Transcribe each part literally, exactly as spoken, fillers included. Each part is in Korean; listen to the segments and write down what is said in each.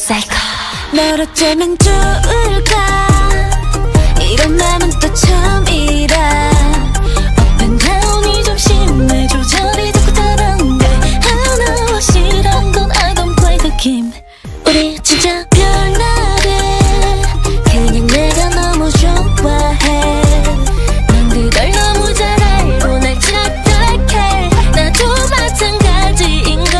psycho. 널 어쩌면 좋을까? 이런 맘은 또 처음이라. Up and down이 좀 심해. 조절이 자꾸 다른데 하나 확실한 건 I don't play the game. 우리 진짜 별나래. 그냥 내가 너무 좋아해. 넌 그걸 너무 잘 알고 날 착각해. 나도 마찬가지인걸.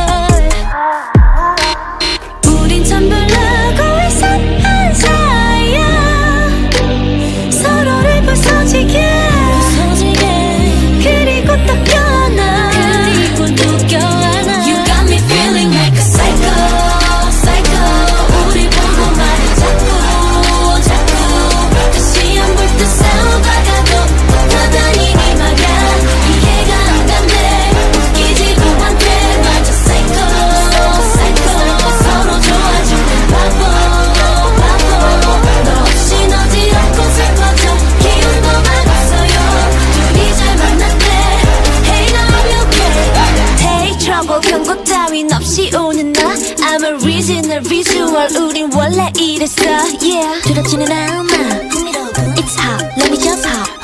우린 천불나고 이상한 사이야. 서로를 부서지게 부서지게 그리고 또 껴안아. 그리고 또 껴안아. You got me feeling like a psycho, psycho. 우리 보고 말해 자꾸 자꾸. 다시 안 볼 듯 싸워봐가도 여전히 이 말야. 이해가 안 간대. 웃기지도 않대. 맞아 psycho, psycho. 서로 좋아주는 바보 바보. 너 없인 어지럽고 슬퍼져. 기운도 많았어요. 둘이 잘 만났대. Hey now you okay. Take trouble 경고 따윈 없이 오는 나. I'm a original visual. 우린 원래 이랬어. Yeah 두렵지는 않아. It's hot, let me just hop.